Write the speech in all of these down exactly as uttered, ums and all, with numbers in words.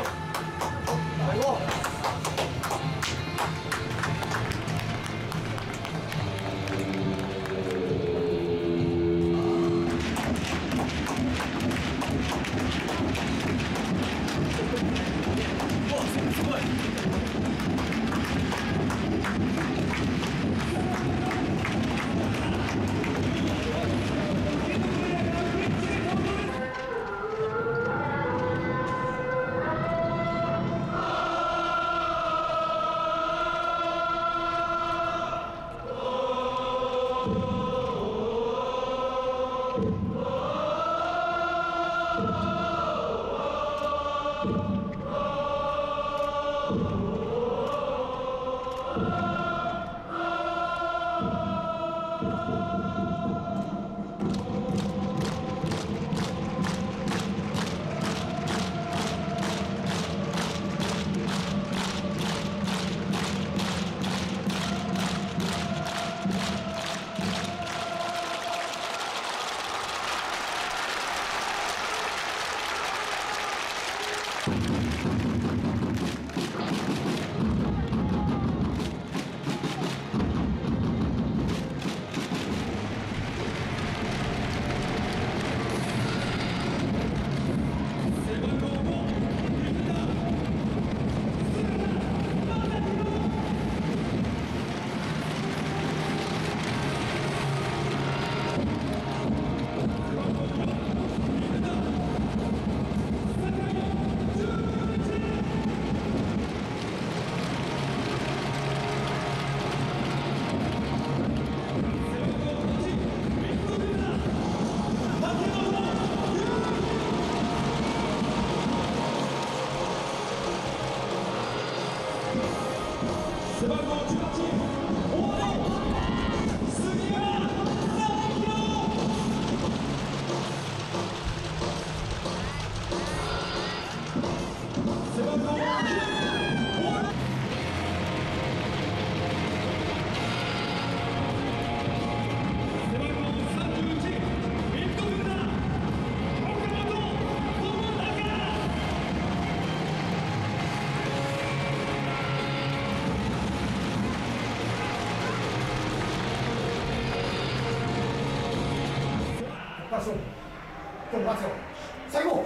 今日も待つよ。最後。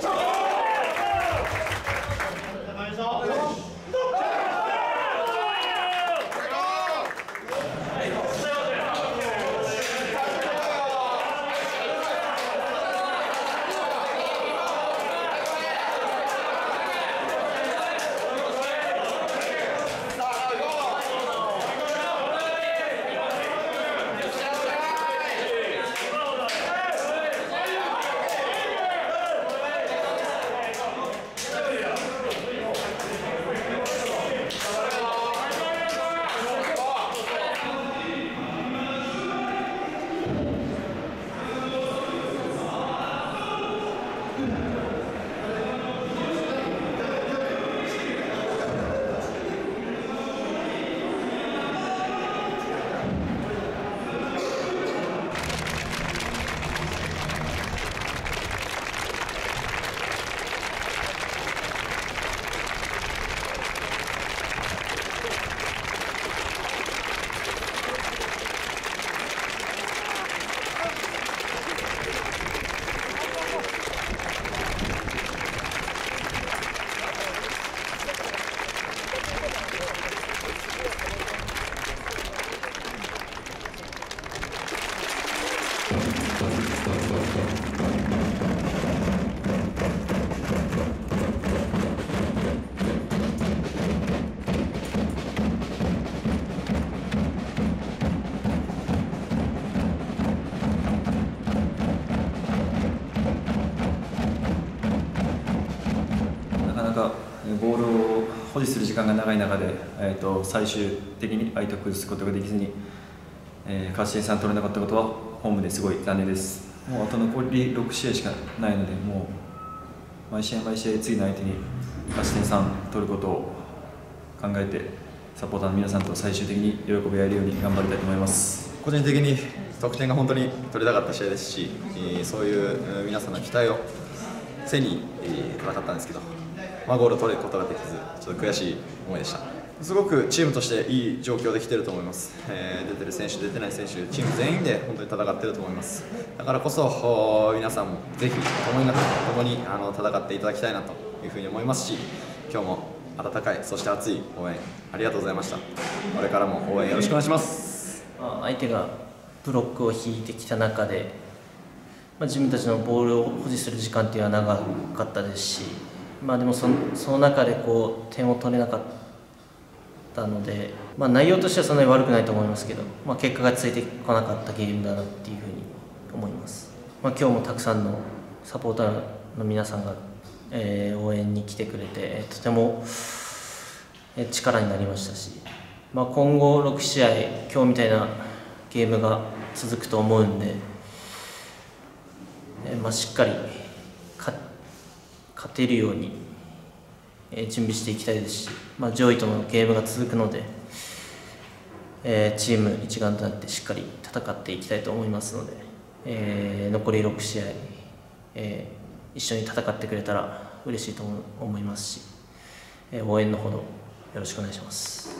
ボールを保持する時間が長い中で、えー、と最終的に相手を崩すことができずに、えー、勝ち点さん取れなかったことはホームですごい残念です。もうあと残りろくしあいしかないので、もう毎試合毎試合次の相手に勝ち点さん取ることを考えて、サポーターの皆さんと最終的に喜び合えるように頑張りたいと思います。 個人的に得点が本当に取れたかった試合ですし、そういう皆さんの期待を背に戦ったんですけど、 まあ、ゴールを取ることができずちょっと悔しい思いでした。すごくチームとしていい状況で来ていると思います、えー、出てる選手、出てない選手、チーム全員で本当に戦っていると思います。だからこそ皆さんもぜひ共になって共にあの戦っていただきたいなというふうに思いますし、今日も温かいそして熱い応援ありがとうございました。これからも応援よろしくお願いします。 相手がブロックを引いてきた中で、まあ、自分たちのボールを保持する時間っていうのは長かったですし、まあ、でもその、その中でこう点を取れなかったので、まあ、内容としてはそんなに悪くないと思いますけど、まあ、結果がついてこなかったゲームだなっていうふうに思います。まあ、今日もたくさんのサポーターの皆さんが、えー、応援に来てくれてとても力になりましたし、まあ、今後ろく試合今日みたいなゲームが続くと思うんで、えーまあ、しっかり勝てるように準備していきたいですし、まあ、上位とのゲームが続くので、えー、チーム一丸となってしっかり戦っていきたいと思いますので、えー、残りろく試合、えー、一緒に戦ってくれたら嬉しいと思いますし、えー、応援のほどよろしくお願いします。